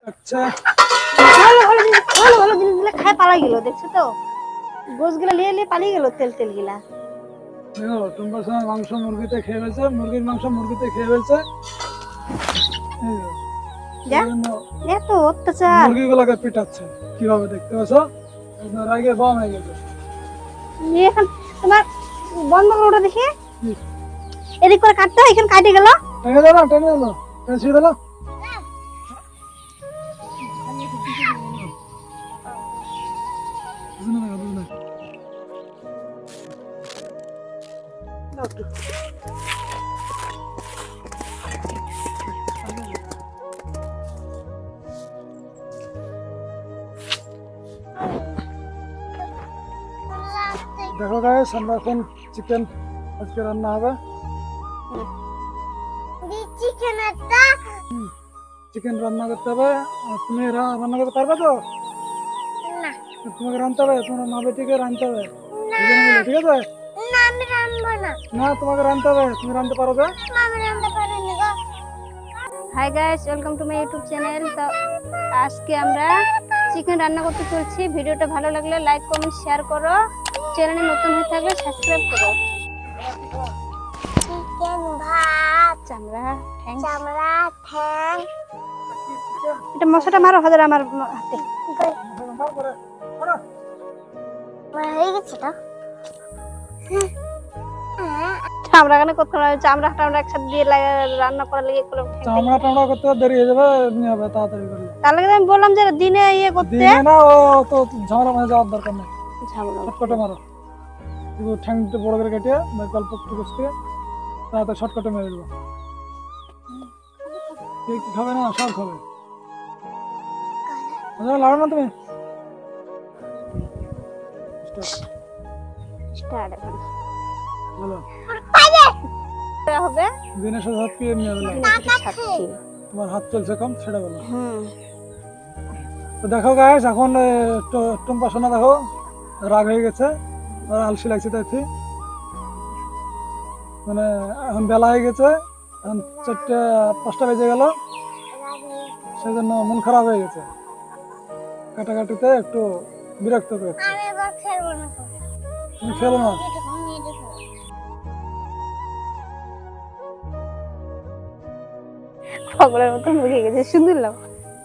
আচ্ছা ভালো ভালো ভালো জিনিসগুলো খায় পালাই গেল, দেখছো তো গোশগুলো নিয়ে নিয়ে পালিয়ে গেল তেল তেল গিলা। দেখো টুম্পার সময় মাংস মুরগিতে খেয়ে ফেলছে, মুরগির মাংস মুরগিতে খেয়ে ফেলছে। এত অত্যাচার। মুরগিগুলোকে পিটাচ্ছে কিভাবে দেখতে পাচ্ছ? রাগে বম হয়ে গেছে। এখন তোমার বন্ধ করে দেখি, এদিক করে কাটতে হয়, এখানে কাটে গেল। টেনে দাও না, টেনে দাও, টেনে ছিঁড়ে দাও। দেখো গাইস, আমরা এখন চিকেন আজকে রান্না হবে। চিকেন রান্না করতে হবে। তুমি রান্না করতে পারবে তো? তোমাকে রাঁধতে হবে, তোমার মা বেটিকে রাঁধতে হবে, ঠিক আছে? না, তোমাকে রাঁধতে হবে, তুমি রাঁধতে পারো তো? Hi guys, welcome to my YouTube channel. তো আজকে আমরা চিকেন রান্না করতে চলছি। ভিডিওটা ভালো লাগলে লাইক কমেন্ট শেয়ার করো, চ্যানেলে নতুন হয়ে থাকলে সাবস্ক্রাইব করো। চিকেন ভাত, চামড়া ঠ্যাং, এটা মশলাটা মারো হাজার আমার হাতে হয়ে গেছে। তো চামড়া কেন করতে হবে? চামড়া টামড়া একসাথে দিয়ে রান্না করা লেগে চামড়া টামড়া করতে দেরি হয়ে যাবে, এমনি হবে তাড়াতাড়ি করে। তার লাগে আমি বললাম যে দিনে ইয়ে করতে। দিনে না, ও তো ঝামেলা মানে যাওয়ার দরকার নেই। শর্টকাটে মারো, ঠ্যাংটা বড় করে কেটে গল্প একটু বসকে তাড়াতাড়ি শর্টকাটে মেরে দেবো। কে কি খাবে না? সব খাবে। লাড়ো না তুমি। হবে দিনের সাথে হাত কি এমনি হবে? তোমার হাত চলছে কম, ছেড়ে বলো। তো দেখো গাইস, এখন টুম্পা সোনা দেখো রাগ হয়ে গেছে, আর আলসি লাগছে। তাই মানে এখন বেলা হয়ে গেছে, এখন 4টা 5টা বেজে গেল, সেই জন্য মন খারাপ হয়ে গেছে। কাটাকাটিতে একটু বিরক্ত করেছে। তুমি খেলো না? পাগলের মতো মুখে গেছে, সুন্দর লাভ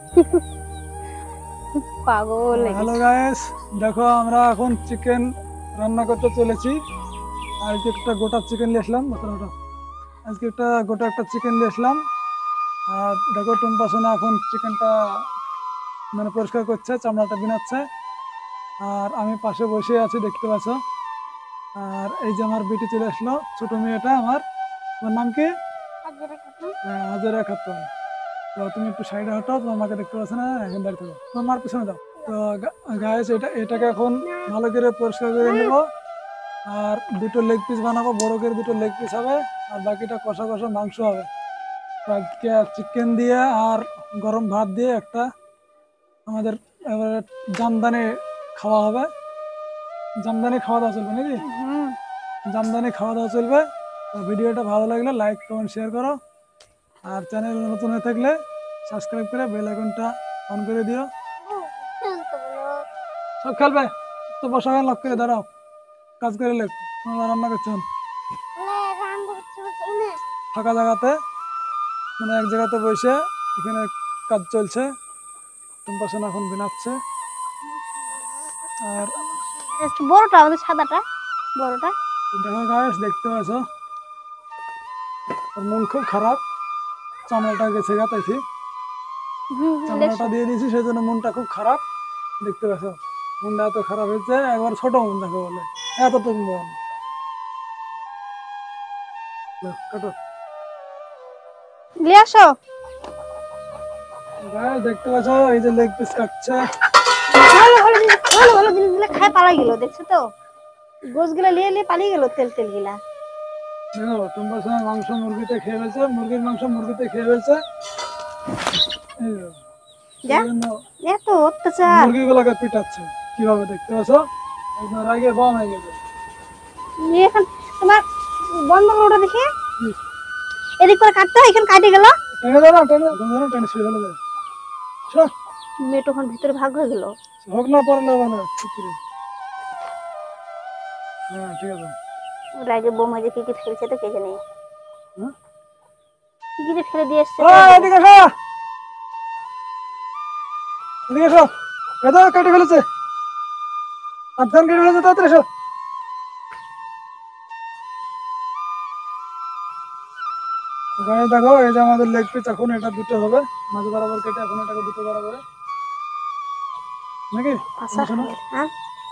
পাগল। হ্যালো গাইস, দেখো আমরা এখন চিকেন রান্না করতে চলেছি। আজকে একটা গোটা চিকেন নিয়ে আসলাম। আজকে একটা চিকেন নিয়ে আসলাম। আর দেখো টুম্পা সোনা এখন চিকেনটা মানে পরিষ্কার করছে, চামড়াটা বিনাচ্ছে। আর আমি পাশে বসে আছি, দেখতে পাচ্ছ। আর এই যে আমার বেটি চলে আসলো, ছোট মেয়েটা আমার। তোমার নাম কি? হাজারা খাতুন। তো তুমি একটু সাইডে হটো, তোমার মাকে দেখতে পাচ্ছ না, এখন দাঁড়িয়ে থাকো, তোমার মার পিছনে দাও। তো গাইস, এটাকে এখন ভালো করে পরিষ্কার করে নেব। আর 2টো লেগ পিস বানাবো, বড় করে 2টো লেগ পিস হবে, আর বাকিটা কষা কষা মাংস হবে। তো আজকে চিকেন দিয়ে আর গরম ভাত দিয়ে একটা আমাদের এবারে জামদানি খাওয়া হবে। জামদানি খাওয়া দাওয়া চলবে নাকি? জামদানি খাওয়া দাওয়া চলবে। তো ভিডিওটা ভালো লাগলে লাইক কমেন্ট শেয়ার করো, আর চ্যানেল নতুন হয়ে থাকলে সাবস্ক্রাইব করে বেল আইকনটা অন করে দিও। সব খেলবে তো, বসা লক করে দাঁড়াও, কাজ করে লেখ। রান্না করছেন ফাঁকা জায়গাতে, মানে এক জায়গাতে বসে এখানে কাজ চলছে। টুম্পা সোনা এখন বিনাচ্ছে। আর বড়টা আমাদের সাদাটা বড়টা দেখো গাইস, দেখতে পাচ্ছ ওর মন খুব খারাপ, চামড়াটা গেছে গা, তাই চামড়াটা দিয়ে দিয়েছি, সেই জন্য মনটা খুব খারাপ। দেখতে পাচ্ছ মনটা এত খারাপ হয়েছে, একবার ছোট মন দেখো বলে, এতটুকু মন। কাটো নিয়ে আসো। গাইস দেখতে পাচ্ছ, এই যে লেগ পিস কাটছে। ভালো জিনিসগুলো খায় পালাই গেল, দেখছো তো গোশগুলো নিয়ে নিয়ে পালিয়ে গেল তেল তেল গিলা। দেখো টুম্পার সময় মাংস মুরগিতে খেয়ে ফেলছে, মুরগির মাংস মুরগিতে খেয়ে ফেলছে। এত অত্যাচার। মুরগিগুলোকে পিটাচ্ছে কিভাবে দেখতে পাচ্ছ? রাগে বম হয়ে গেছে। এখন তোমার বন্ধ করে দেখি, এদিক করে কাটতে হয়, এখানে কাটে গেল। টেনে দাও না, টেনে ছিঁড়ে ফেলে দেয়। সর। মেয়ে তখন ভিতরে ভাগ হয়ে গেল। হোক না পরে নেবে না ঠিক করে। হ্যাঁ ঠিক আছে। ওর আগে বৌমা যে কি কি ফেলছে তো কে জানে হ্যাঁ? কি কি যে ফেলে দিয়ে এসছে। এদিকে এসো, এদিকে এসো। এটা কেটে ফেলেছে, আধখান কেটে ফেলেছে, তাড়াতাড়ি এসো। গায়ে দেখো এই যে আমাদের লেগ পিস, এখন এটা দুটো হবে মাঝ বরাবর কেটে, এখন এটাকে দুটো বরাবর নাকি আশা শোনো। হ্যাঁ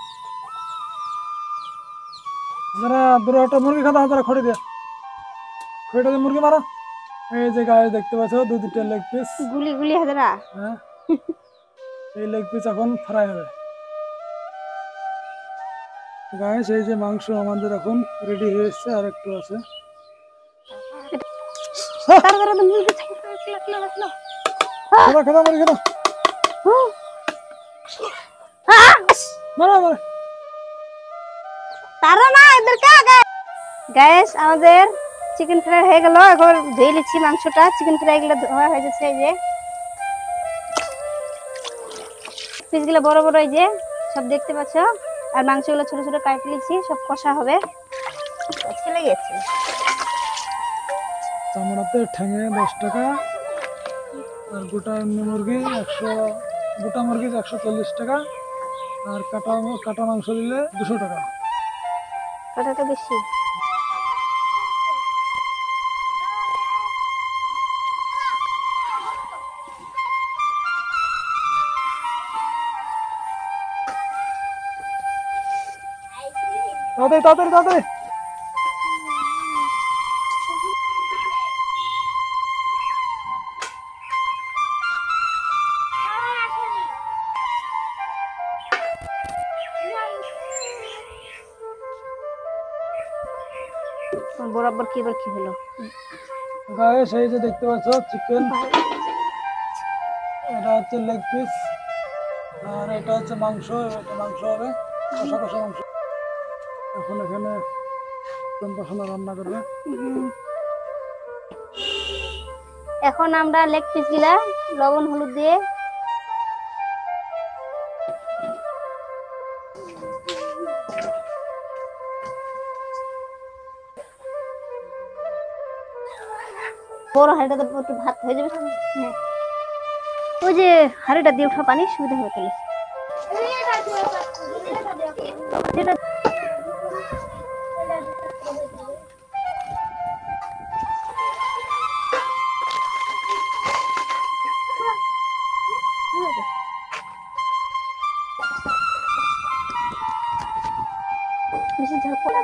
যারা দুটো মুরগি খাতা তারা খড়ি দিয়ে, খড়িটা দিয়ে মুরগি মারো। এই যে গায়ে দেখতে পাচ্ছ দুটো লেগ পিস। গুলি গুলি হাজারা। হ্যাঁ, এই লেগ পিস এখন ফ্রাই হবে। গাইস এই যে মাংস আমাদের এখন রেডি হয়ে এসছে, আর একটু আছে। তারা তারা মুরগি লাগলো লাগলো। খেদা খেদা মুরগি খেদা, মারো মারো। তারা না এদের কা গাইস আমাদের চিকেন ফ্রাই হয়ে গেল। এখন ধুয়ে নিচ্ছি মাংসটা। চিকেন ফ্রাই গুলো ধোয়া হয়ে যাচ্ছে। এই যে পিস গুলো বড় বড়, এই যে সব দেখতে পাচ্ছ। আর মাংসগুলো ছোট ছোট কাটে নিচ্ছি, সব কষা হবে। ছেলে গেছে চামড়াতে ঠ্যাঙে 10 টাকা, আর গোটা এমনি মুরগি 100, গোটা মুরগি 140 টাকা, আর কাটা কাটা মাংস দিলে 200 টাকা। কাটাটা বেশি। তাড়াতাড়ি তাড়াতাড়ি তাড়াতাড়ি। বরাবর কি এবার কি হলো। গাইস এই যে দেখতে পাচ্ছ চিকেন, এটা হচ্ছে লেগ পিস, আর এটা হচ্ছে মাংস। এটা মাংস হবে কষা কষা মাংস। এখন এখানে কষানো রান্না করবে। এখন আমরা লেগ পিস গুলা লবণ হলুদ দিয়ে বড় হাঁড়িটাতে একটু ভাত হয়ে যাবে। হ্যাঁ ওই যে হাঁড়িটা দিয়ে উঠা পানি সুবিধা হয়ে গেলে যেটা বেশি ঝাল পড়া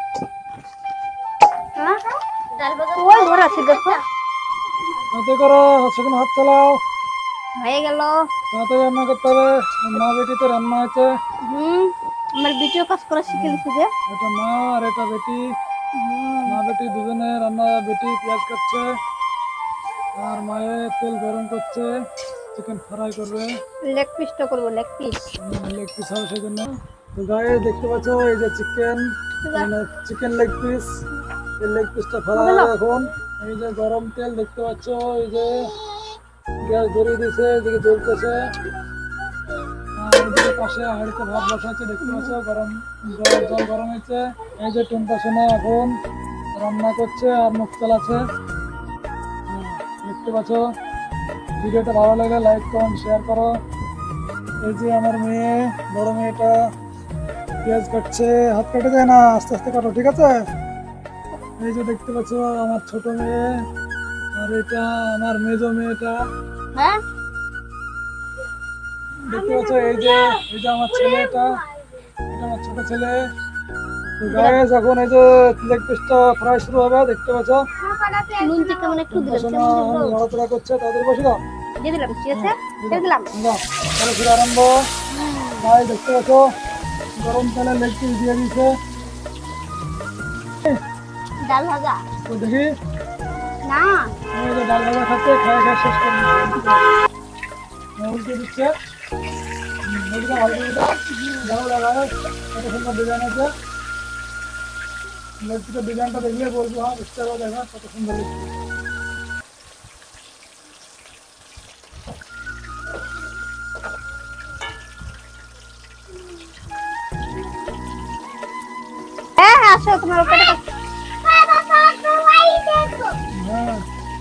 ওই ঘর আছে দেখো। তাতে করো, সেখানে হাত চালাও। হয়ে গেল। তাড়াতাড়ি রান্না করতে হবে। মা বেটিতে রান্না আছে। আমার ভিডিও কাজ করা শিখে নিছি যে। এটা মা আর এটা বেটি, মা বেটি দুজনে রান্না। বেটি পেঁয়াজ কাটছে, আর মায়ের তেল গরম করছে, চিকেন ফ্রাই করবে। লেগ পিসটা করবো, লেগ পিস। লেগ পিস হবে সেই জন্য। তো গায়ে দেখতে পাচ্ছ এই যে চিকেন, চিকেন লেগ পিস। এই লেগ পিসটা ফ্রাই হবে এখন। এই যে গরম তেল দেখতে পাচ্ছ, এই যে গ্যাস ধরিয়ে দিয়েছে, এদিকে জ্বলতেছে। আর এদিকে পাশে হাঁড়িতে ভাত বসাচ্ছে দেখতে পাচ্ছ, গরম জল গরম হয়েছে। এই যে টুম্পা সোনা এখন রান্না করছে আর মুখ চালাচ্ছে। দেখতে পাচ্ছ। ভিডিওটা ভালো লাগে লাইক কমেন্ট শেয়ার করো। এই যে আমার মেয়ে, বড় মেয়েটা পেঁয়াজ কাটছে। হাত কাটে যায় না, আস্তে আস্তে কাটো, ঠিক আছে? এই যে দেখতে পাচ্ছ আমার ছোট মেয়ে, আর এটা আমার মেজো মেয়েটা। হ্যাঁ দেখতে পাচ্ছ এই যে আমার ছেলেটা, এটা আমার ছোট ছেলে। গাইস এখন এই যে লেগ পিসটা ফ্রাই শুরু হবে দেখতে পাচ্ছ। নুন চিকেন মানে একটু দিলাম, নড়াচড়া করছে, তাদের বসে দাও। দিয়ে দিলাম, ঠিক আছে দিয়ে দিলাম। তাহলে ফিরে আরম্ভ। গাইস দেখতে পাচ্ছ গরম তেলে লেগ পিস দিয়ে দিয়েছে। ডাল ভাজা তো দেখি না এই যে ডাল ভাজা খাচ্ছে, খাই খাই শেষ করে উল্টে দিচ্ছে। মুরগিটা ভালো করে দাও, ভালো লাগাও। কত সুন্দর ডিজাইন আছে। লেগ পিসের ডিজাইনটা দেখলে বলবো, হ্যাঁ বুঝতে পারবো, দেখা কত সুন্দর লেগ পিস। আসো তোমার পেটে হ্যাঁ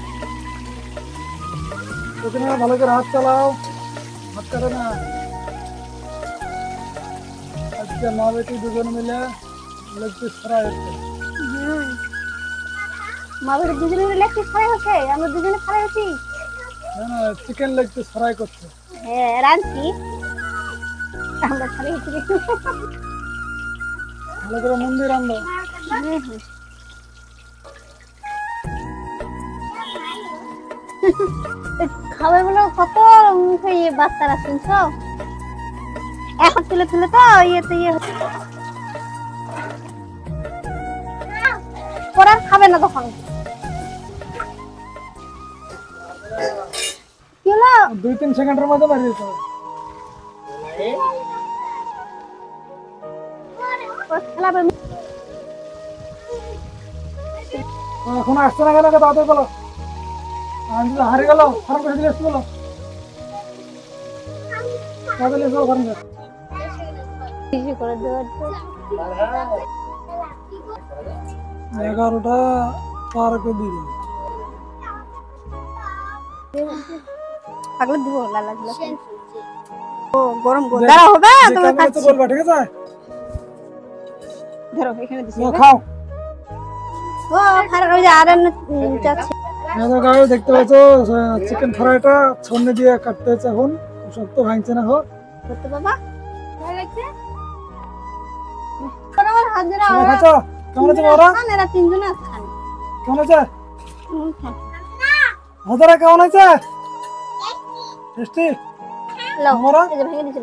প্রথমে ভালো করে হাত চালাও, হাত করে না। আজকে মা বেটি দুজন মিলে লেগ পিস ফ্রাই হচ্ছে। মা বাড়ির দুজনে মিলে লেগ পিস ফ্রাই হচ্ছে, আমরা দুজনে ফ্রাই হচ্ছি। না চিকেন লেগ পিস ফ্রাই করছে। হ্যাঁ রাঁধছি, আমরা ফ্রাই হচ্ছি। ভালো করে মন দিয়ে রান্ধো। খাবার গুলো কত মুখে ইয়ে বাচ্চারা শুনছো, এখন তুলে তুলে তো ইয়েতে ইয়ে হচ্ছে, পরে আর খাবে না তখন। কি হলো? 2-3 সেকেন্ডের মধ্যে বাড়িয়ে দিতে হবে। খেলাবে এখন আসছে না কেন, তাড়াতাড়ি বলো। হারিয়ে গেল, খারাপ করে দিলে বলো, তাড়াতাড়ি এসো ঘরে যাও। কিছু করে দেওয়ার তো 11টা পার করে দিল। পাগলে দিব লালা গুলো। ও গরম গো দাঁড়া হবে তোমার কাছে বলবা, ঠিক আছে? ধরো এখানে দিছি। খাও। ও খারাপ ওই যে আর যাচ্ছে। গায়ে দেখতে পাচ্ছ চিকেন ফ্রাইটা ছন্নে দিয়ে কাটতে হচ্ছে। এখন শক্ত ভাঙছে না। হোক করতে বাবা ভালো লাগছে। আমার হাত ধরে খাচ্ছ? কেমন আছে ওরা? খান, এরা তিনজনে খান। কেমন আছে খান হাজারা? কেমন আছে? টেস্টি? লাও ওরা? এই যে ভেঙে দিছিল।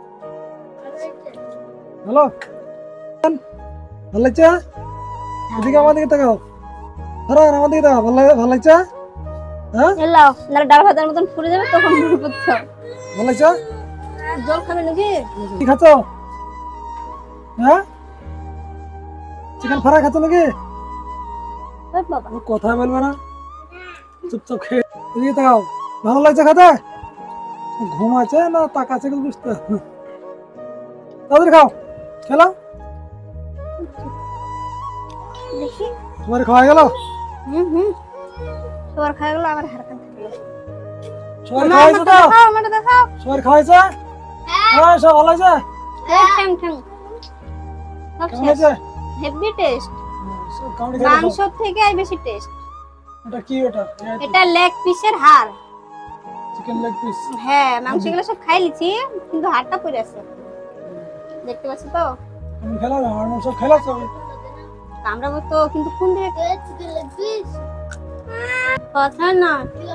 হ্যালো, ভালো লাগছে? এদিকে আমার দিকে তাকাও। ধরো আমার দিকে তাকাও। ভালো লাগছে? হ্যাঁ লাও না ডাল ভাতের মতন ফুলে যাবে তখন মুড়ি করতে হবে। ভালো লাগছে? জল খাবে নাকি? কি খাচ্ছ? হ্যাঁ চিকেন ফ্রাই খাচ্ছ নাকি? ওই বাবা কথা বলবে না, চুপচাপ খেয়ে এদিকে তাকাও। ভালো লাগছে খেতে? ঘুম আছে না তাকাচ্ছে কিন্তু বুঝতে তাদের খাও। খেলাম দেখি। তোমার খাওয়া গেল? হুম সবার খাওয়া গেল, আবার হারকান থাকলো। সবাই খাওয়াইছে তো? আমাকে দেখাও। সবাই খাওয়াইছে? হ্যাঁ সব ভালো আছে? ঠ্যাং ঠ্যাং সব কেমন শেষ। আছে? হেভি টেস্ট, সব কামড়ে খেয়ে মাংস থেকে আর বেশি টেস্ট। এটা কি? ওটা এটা লেগ পিসের হাড়। Chicken leg piece. হ্যাঁ মাংসগুলো সব খাই লিছি, কিন্তু হাড়টা পড়ে আছে, দেখতে পাচ্ছ তো। তুমি খেলা না? আর সব খেলা সব? আমরা তো কিন্তু কোন দিকে কথা না।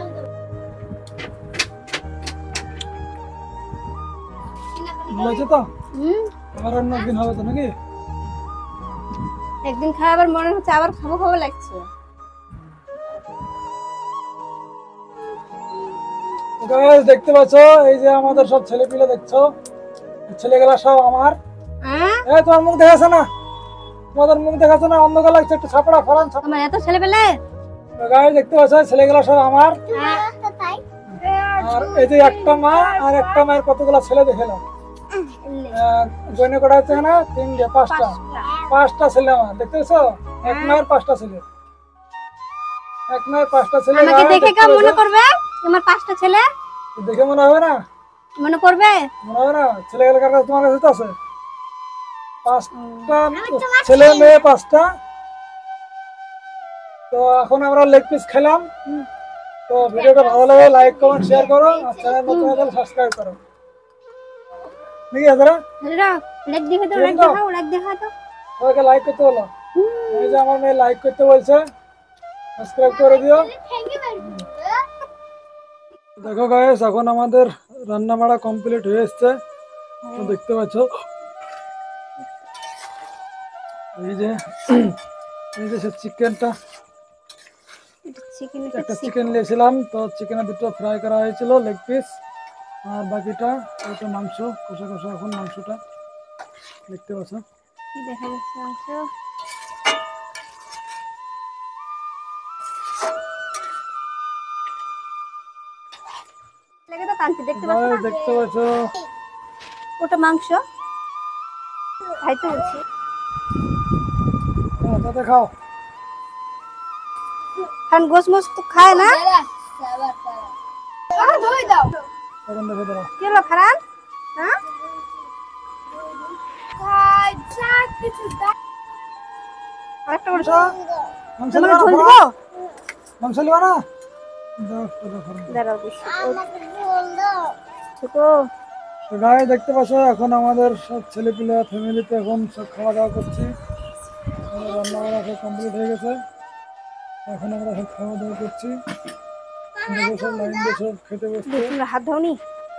ভালো আছে তো? হুম আবার অন্য একদিন হবে তো নাকি? একদিন খাওয়া আবার মনে হচ্ছে আবার খাবো খাবো লাগছে। গাইস দেখতে পাচ্ছ এই যে আমাদের সব ছেলে পিলে দেখছো, ছেলেগুলা সব আমার। হ্যাঁ এই তোমার মুখ দেখাচ্ছে না? তোমাদের মুখ দেখাচ্ছে না? অন্ধকার লাগছে, একটু ছাপড়া ফরান। আমার এত ছেলে পেলে। গাইস দেখতে পাচ্ছ ছেলেগুলা সব আমার। আর এই যে একটা মা আর একটা মায়ের কতগুলা ছেলে দেখে নাও। জয়নে কটা হচ্ছে না? 3টে 5টা ছেলে আমার। দেখতে পাচ্ছ? এক মায়ের 5টা ছেলে, এক মায়ের 5টা ছেলে। আমাকে দেখে কেমন মনে করবে তোমার 5টা ছেলে? দেখে মনে হবে না? মনে করবে মনে হবে না? ছেলেগুলোর কাছে তোমার কাছে তো আছে 5টা ছেলে মেয়ে 5টা। তো এখন আমরা লেগ পিস খেলাম। তো ভিডিওটা ভালো লাগে লাইক কমেন্ট শেয়ার করো, আর চ্যানেল নতুন হলে সাবস্ক্রাইব করো। ঠিক আছে রা? লাইক দেখে তো, লাইক দেখাও, লাইক দেখা তো। সবাইকে লাইক করতে বলো। এই যে আমার মেয়ে লাইক করতে বলছে, সাবস্ক্রাইব করে দিও। দেখো গাইস এখন আমাদের রান্না বাড়া কমপ্লিট হয়ে এসছে। তো দেখতে পাচ্ছ এই যে চিকেনটা, চিকেন একটা চিকেন নিয়েছিলাম। তো চিকেনের 2টো ফ্রাই করা হয়েছিল লেগ পিস, আর বাকিটা ওটা মাংস কষা কষা। এখন মাংসটা দেখতে পাচ্ছ। দেখা যাচ্ছে মাংস। লাগে তো কান্তি দেখতে পাচ্ছ না? দেখতে পাচ্ছ ওটা মাংস, তাই তো বলছি। সাথে খাও। কারণ গোস মোস তো খায় না। এখন দেখো দাঁড়াও। কি হলো ফারান? হ্যাঁ আরেকটা করে মাংস তোমার লিবা না? ঝোল দিব? মাংস লিবা না? দাও, দাও, দাও। দাঁড়াও বেশি ছোট। তো গায়ে দেখতে পাচ্ছ এখন আমাদের সব ছেলেপিলে ফ্যামিলিতে এখন সব খাওয়া দাওয়া করছি। আমাদের রান্না বান্না সব কমপ্লিট হয়ে গেছে। এখন আমরা সব খাওয়া দাওয়া করছি। দেখো সব লাইন দিয়ে সব খেতে বসছে। তোমরা হাত ধোনি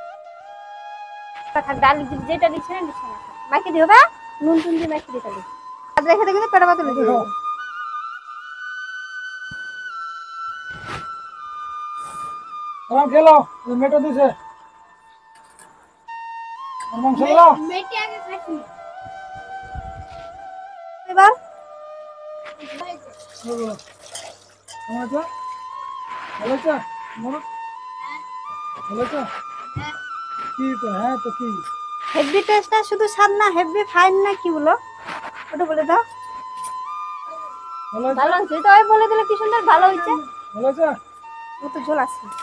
ডাল যেটা দিচ্ছে না দিচ্ছে না মাইকে দিও বা নুন টুন দিয়ে মাইকে দিয়ে তাহলে হাত রেখে দেখে পেটা পাতলে দেখো দিও। আরাম খেলো মেটো দিছে আর মাংস লাও। এবার ভালো আছে? ভালো আছে? বলো। ভালো আছে? কি তো হ্যাঁ তো কি? হেভি টেস্ট না শুধু স্বাদ না হেভি ফাইন না কি বলো ওটা বলে দাও। ভালো আছে? ভালো হয়েছে তো ওই বলে দিলে কি সুন্দর ভালো হয়েছে। ভালো আছে? ও তো ঝোল আছে।